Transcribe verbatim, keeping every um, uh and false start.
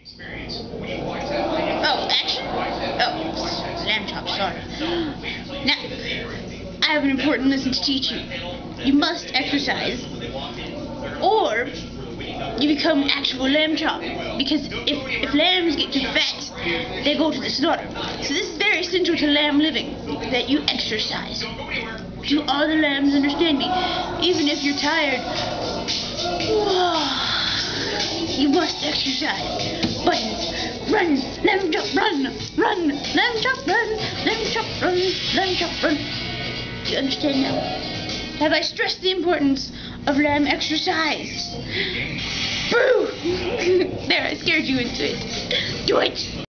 Oh, action? Oh, lamb chop, sorry. Now, I have an important lesson to teach you. You must exercise, or you become actual lamb chop. Because if, if lambs get too fat, they go to the slaughter. So this is very essential to lamb living, that you exercise. Do all the lambs understand me? Even if you're tired, you must exercise. Buttons, run, lamb chop, run, run, lamb chop, run, lamb chop, run, lamb chop, run. Do you understand now? Have I stressed the importance of lamb exercise? Boo! There, I scared you into it. Do it!